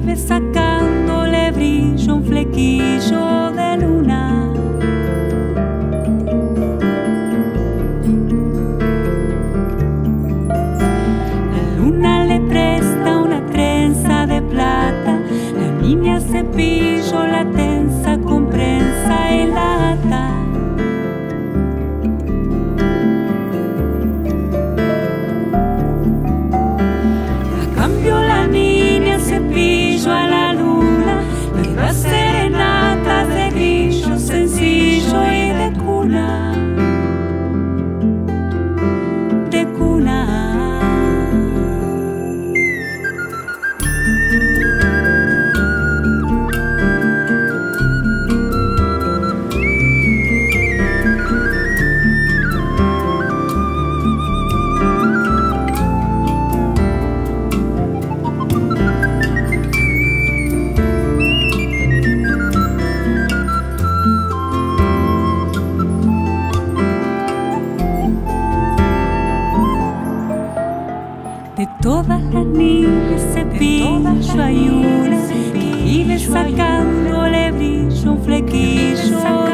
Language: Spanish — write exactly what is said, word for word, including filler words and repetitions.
vive sacándole brillo un flequillo de luna. La luna le presta una trenza de plata, la niña cepillo la tensa con prensa y la ata. La niña cepillo a la luna le da serenatas de grillo sencillo y de cuna, de cuna. De todas las niñas cepillo hay una que vive sacándole brillo un flequillo